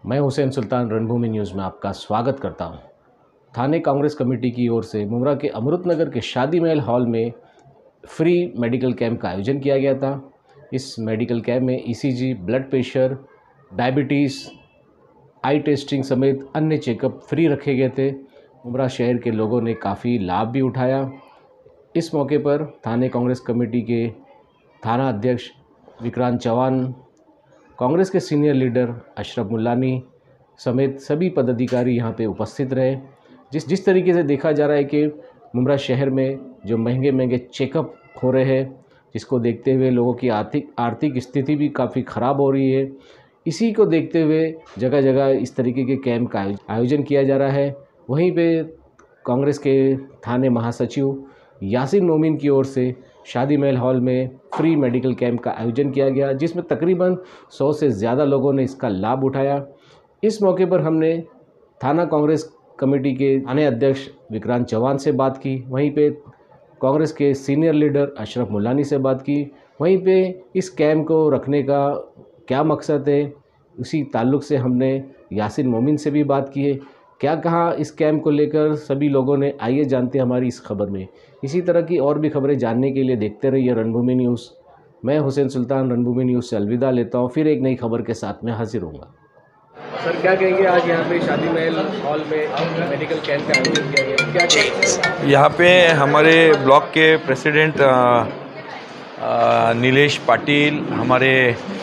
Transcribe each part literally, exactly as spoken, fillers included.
मैं हुसैन सुल्तान रणभूमि न्यूज़ में आपका स्वागत करता हूं। थाने कांग्रेस कमेटी की ओर से मुमरा के अमृतनगर के शादी महल हॉल में फ्री मेडिकल कैंप का आयोजन किया गया था। इस मेडिकल कैंप में ECG, blood pressure, diabetes, eye testing समेत अन्य चेकअप फ्री रखे गए थे। मुमरा शहर के लोगों ने काफ़ी लाभ भी उठाया। इस मौके पर थाने कांग्रेस कमेटी के थाना अध्यक्ष विक्रांत चौहान, कांग्रेस के सीनियर लीडर अशरफ मुल्लानी समेत सभी पदाधिकारी यहां पे उपस्थित रहे। जिस जिस तरीके से देखा जा रहा है कि मुमरा शहर में जो महंगे महंगे चेकअप हो रहे हैं, जिसको देखते हुए लोगों की आर्थिक आर्थिक स्थिति भी काफ़ी ख़राब हो रही है, इसी को देखते हुए जगह जगह इस तरीके के कैंप का आयोजन किया जा रहा है। वहीं पे कांग्रेस के थाने महासचिव यासीन मोमिन की ओर से शादी महल हॉल में फ्री मेडिकल कैंप का आयोजन किया गया, जिसमें तकरीबन सौ से ज़्यादा लोगों ने इसका लाभ उठाया। इस मौके पर हमने थाना कांग्रेस कमेटी के थाने अध्यक्ष विक्रांत चौहान से बात की, वहीं पे कांग्रेस के सीनियर लीडर अशरफ मुल्लानी से बात की। वहीं पे इस कैंप को रखने का क्या मकसद है, उसी ताल्लुक़ से हमने यासीन मोमिन से भी बात की है। क्या कहा इस कैंप को लेकर सभी लोगों ने, आइए जानते हैं हमारी इस खबर में। इसी तरह की और भी खबरें जानने के लिए देखते रहिए रणभूमि न्यूज़। मैं हुसैन सुल्तान रणभूमि न्यूज़ से अलविदा लेता हूँ, फिर एक नई खबर के साथ में हाजिर होऊंगा। सर, क्या कहेंगे, आज यहाँ पे शादी महल हॉल में मेडिकल कैंप का आयोजन किया गया, क्या कहेंगे? यहाँ पे हमारे ब्लॉक के प्रेसिडेंट नीलेश पाटिल, हमारे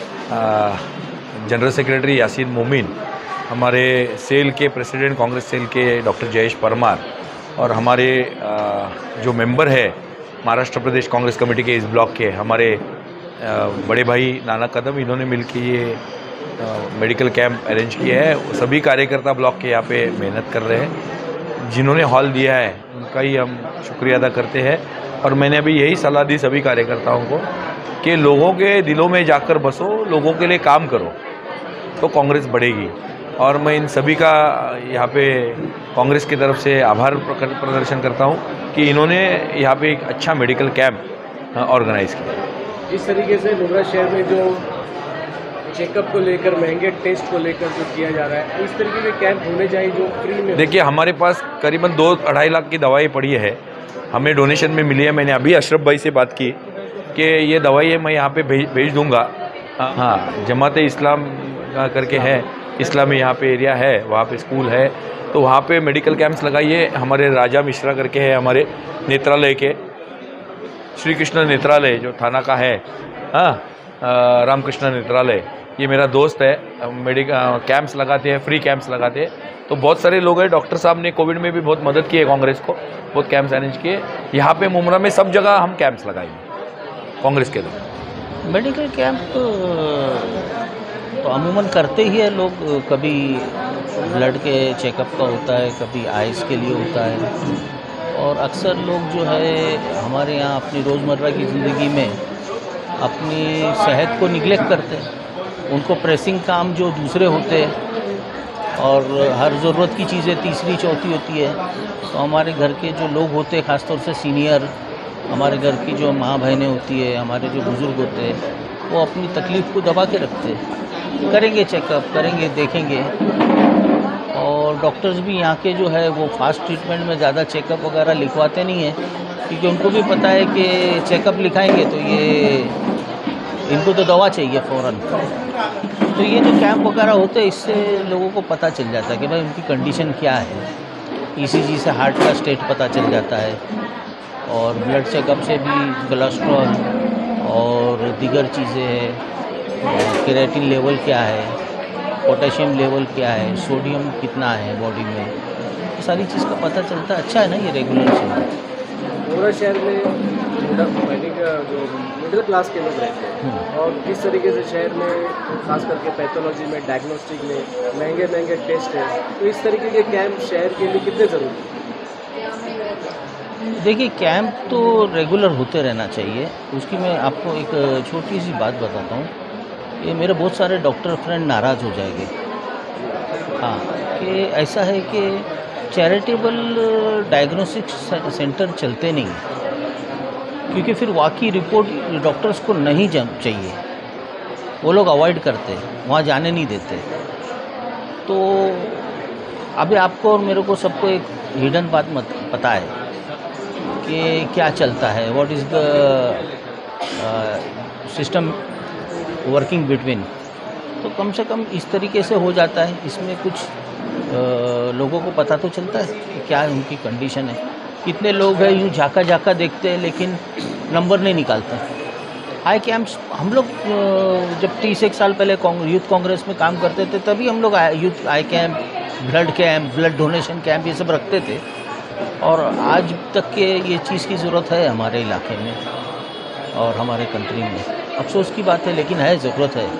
जनरल सेक्रेटरी यासीन मोमिन, हमारे सेल के प्रेसिडेंट कांग्रेस सेल के डॉक्टर जयेश परमार और हमारे जो मेंबर है महाराष्ट्र प्रदेश कांग्रेस कमेटी के इस ब्लॉक के हमारे बड़े भाई नाना कदम, इन्होंने मिलकर ये मेडिकल कैंप अरेंज किया है। सभी कार्यकर्ता ब्लॉक के यहाँ पे मेहनत कर रहे हैं। जिन्होंने हॉल दिया है उनका ही हम शुक्रिया अदा करते हैं। और मैंने अभी यही सलाह दी सभी कार्यकर्ताओं को कि लोगों के दिलों में जाकर बसो, लोगों के लिए काम करो, तो कांग्रेस बढ़ेगी। और मैं इन सभी का यहाँ पे कांग्रेस की तरफ से आभार प्रदर्शन करता हूँ कि इन्होंने यहाँ पे एक अच्छा मेडिकल कैंप ऑर्गेनाइज़ किया। इस तरीके से मुमरा शहर में जो चेकअप को लेकर, महंगे टेस्ट को लेकर जो किया जा रहा है, इस तरीके के कैंप होने चाहिए जो फ्री में। देखिए, हमारे पास करीबन दो अढ़ाई लाख की दवाई पड़ी है, हमें डोनेशन में मिली है। मैंने अभी अशरफ भाई से बात की कि ये दवाई है मैं यहाँ पे भेज भेज दूँगा। हाँ, जमाते इस्लाम करके है, इस्लामी यहाँ पे एरिया है, वहाँ पे स्कूल है, तो वहाँ पे मेडिकल कैंप्स लगाइए। हमारे राजा मिश्रा करके है, हमारे नेत्रालय के, श्री कृष्ण नेत्रालय जो थाना का है, हाँ, रामकृष्ण नेत्रालय, ये मेरा दोस्त है। मेडिकल कैंप्स लगाते हैं, फ्री कैंप्स लगाते हैं, तो बहुत सारे लोग हैं। डॉक्टर साहब ने कोविड में भी बहुत मदद की है कांग्रेस को, बहुत कैंप्स अरेंज किए। यहाँ पे मुमरा में सब जगह हम कैंप्स लगाएंगे कांग्रेस के लोग। मेडिकल कैंप तो अमूमन करते ही है लोग, कभी ब्लड के चेकअप का होता है, कभी आइज़ के लिए होता है। और अक्सर लोग जो है हमारे यहाँ अपनी रोज़मर्रा की ज़िंदगी में अपनी सेहत को निगलेक्ट करते हैं। उनको प्रेसिंग काम जो दूसरे होते हैं और हर ज़रूरत की चीज़ें तीसरी चौथी होती है, तो हमारे घर के जो लोग होते हैं, ख़ासतौर से सीनियर, हमारे घर की जो माँ बहनें होती है, हमारे जो बुज़ुर्ग होते हैं, वो अपनी तकलीफ़ को दबा के रखते हैं। करेंगे चेकअप, करेंगे, देखेंगे। और डॉक्टर्स भी यहाँ के जो है वो फास्ट ट्रीटमेंट में ज़्यादा चेकअप वगैरह लिखवाते नहीं हैं, क्योंकि उनको भी पता है कि चेकअप लिखाएंगे तो ये इनको तो दवा चाहिए फ़ौरन। तो ये जो कैंप वगैरह होते हैं, इससे लोगों को पता चल जाता है कि भाई उनकी कंडीशन क्या है। ईसीजी से हार्ट का स्टेट पता चल जाता है, और ब्लड चेकअप से भी कोलेस्ट्रॉल और दीगर चीज़ें हैं, क्रिएटिन लेवल क्या है, पोटेशियम लेवल क्या है, सोडियम कितना है बॉडी में, तो सारी चीज़ का पता चलता है। अच्छा है ना ये रेगुलर से। मुमरा शहर में जो मिडिल क्लास के लोग रहते हैं, और किस तरीके से शहर में खास करके पैथोलॉजी में, डायग्नोस्टिक में महंगे महंगे टेस्ट हैं, तो इस तरीके के कैंप शहर के लिए कितने ज़रूरी हैं? देखिए, कैंप तो रेगुलर होते रहना चाहिए। उसकी मैं आपको एक छोटी सी बात बताता हूँ। ये मेरे बहुत सारे डॉक्टर फ्रेंड नाराज़ हो जाएंगे, हाँ, कि ऐसा है कि चैरिटेबल डायग्नोस्टिक सेंटर चलते नहीं, क्योंकि फिर वाकई रिपोर्ट डॉक्टर्स को नहीं चाहिए, वो लोग अवॉइड करते हैं, वहाँ जाने नहीं देते। तो अभी आपको और मेरे को सबको एक हिडन बात मत पता है कि क्या चलता है, what is the system working between. तो कम से कम इस तरीके से हो जाता है, इसमें कुछ आ, लोगों को पता तो चलता है कि क्या उनकी कंडीशन है। कितने लोग हैं यूँ झाका झाका देखते हैं लेकिन नंबर नहीं निकालते। आई कैंप्स हम लोग जब तीस एक साल पहले यूथ कांग्रेस में काम करते थे तभी हम लोग youth eye camp, blood camp, blood donation camp ये सब रखते थे, और आज तक के ये चीज़ की ज़रूरत है हमारे इलाके में और हमारे कंट्री में। अफसोस की बात है लेकिन है, ज़रूरत है।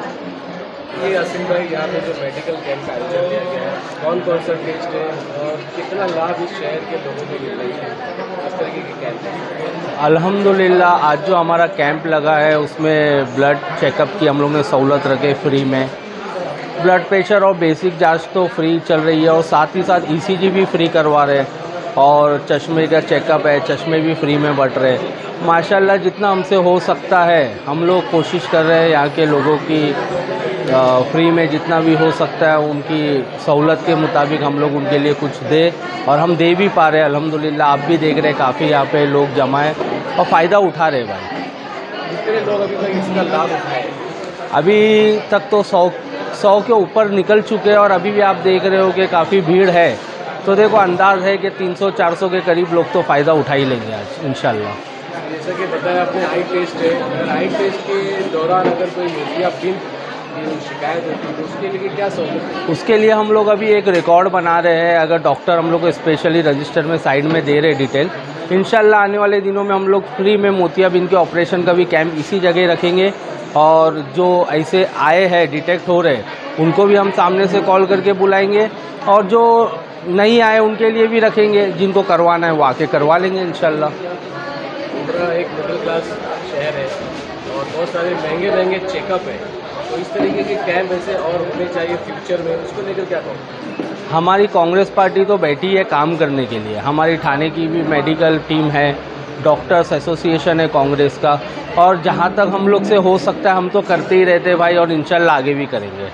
ये असीम भाई, यहाँ पे जो मेडिकल कैंप का आयोजन किया गया है, कौन कौन सा टेस्ट है और कितना लाभ इस शहर के लोगों को मिल रही है, किस तरीके के कैंप है? अल्हम्दुलिल्लाह आज जो हमारा कैंप लगा है उसमें ब्लड चेकअप की हम लोग ने सहूलत रखे फ्री में। ब्लड प्रेशर और बेसिक जांच तो फ्री चल रही है और साथ ही साथ ईसीजी भी फ्री करवा रहे हैं, और चश्मे का चेकअप है, चश्मे भी फ्री में बट रहे हैं। माशाल्लाह जितना हमसे हो सकता है हम लोग कोशिश कर रहे हैं यहाँ के लोगों की फ्री में जितना भी हो सकता है उनकी सहूलत के मुताबिक हम लोग उनके लिए कुछ दे, और हम दे भी पा रहे हैं अल्हम्दुलिल्लाह। आप भी देख रहे हैं काफ़ी यहाँ पे लोग जमा है और फ़ायदा उठा रहे भाई। कितने लोग अभी तक इसका लाभ उठाए? अभी तक तो सौ सौ के ऊपर निकल चुके हैं और अभी भी आप देख रहे हो कि काफ़ी भीड़ है। तो देखो अंदाज़ है कि तीन सौ चार सौ के करीब लोग तो फ़ायदा उठा ही लेंगे आज इंशाल्लाह। जैसा कि बताया आपने आई टेस्ट है, अगर आई टेस्ट के दौरान अगर कोई मोतियाबिंद की शिकायत होती है तो उसके लिए क्या सहूलत है? उसके लिए हम लोग अभी एक रिकॉर्ड बना रहे हैं। अगर डॉक्टर हम लोग को स्पेशली रजिस्टर में साइड में दे रहे डिटेल, इंशाल्लाह आने वाले दिनों में हम लोग फ्री में मोतियाबिंद के ऑपरेशन का भी कैंप इसी जगह रखेंगे, और जो ऐसे आए हैं डिटेक्ट हो रहे उनको भी हम सामने से कॉल करके बुलाएंगे, और जो नहीं आए उनके लिए भी रखेंगे, जिनको करवाना है वो आके करवा लेंगे इंशाल्लाह। पूरा एक मिडिल क्लास शहर है और बहुत सारे महंगे महंगे चेकअप है, तो इस तरीके के कैंप ऐसे और होने चाहिए फ्यूचर में, उसको लेकर क्या कहोगे? हमारी कांग्रेस पार्टी तो बैठी है काम करने के लिए। हमारी थाने की भी मेडिकल टीम है, डॉक्टर्स एसोसिएशन है कांग्रेस का, और जहाँ तक हम लोग से हो सकता है हम तो करते ही रहते हैं भाई, और इंशाल्लाह आगे भी करेंगे।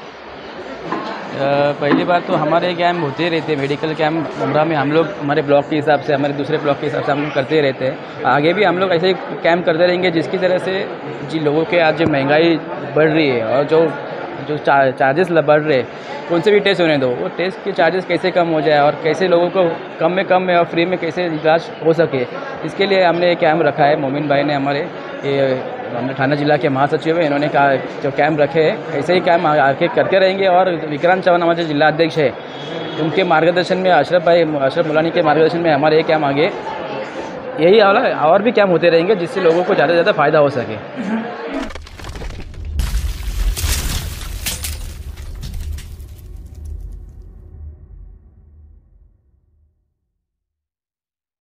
पहली बात तो हमारे कैंप होते रहते हैं, मेडिकल कैंप मुमरा में हम लोग हमारे ब्लॉक के हिसाब से, हमारे दूसरे ब्लॉक के हिसाब से हम लोग करते रहते हैं। आगे भी हम लोग ऐसे ही कैंप करते रहेंगे, जिसकी तरह से जिन लोगों के आज जो महंगाई बढ़ रही है और जो जो चार्जेस बढ़ रहे हैं उनसे भी टेस्ट होने दो। वो टेस्ट के चार्जेस कैसे कम हो जाए और कैसे लोगों को कम में कम में और फ्री में कैसे इलाज हो सके, इसके लिए हमने एक कैंप रखा है। मोमिन भाई ने, हमारे ये हमने थाना जिला के महासचिव हैं, इन्होंने कहा जो कैंप रखे हैं ऐसे ही कैंप आगे करते रहेंगे। और विक्रांत चौहान हमारे जिला अध्यक्ष है, उनके मार्गदर्शन में, अशरफ भाई अशरफ मुलानी के मार्गदर्शन में हमारे ये कैंप आगे यही और भी कैंप होते रहेंगे, जिससे लोगों को ज़्यादा से ज़्यादा फ़ायदा हो सके।